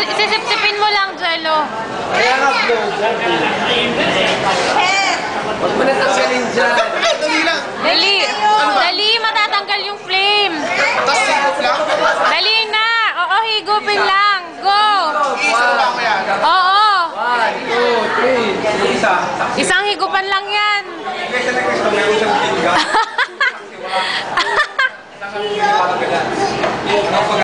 Sisip-sipin mo lang, Jello. Kaya nga, upload. Huwag mo na tanggalin dyan. Dali lang. Dali. Dali, matatanggal yung flame. Tapos sigop lang. Dali na. Oo, higupin lang. Go. Isa lang kaya. Oo. 1, 2, 3. Isa. Isang higupan lang yan. Kesa na gusto, may usang tingga.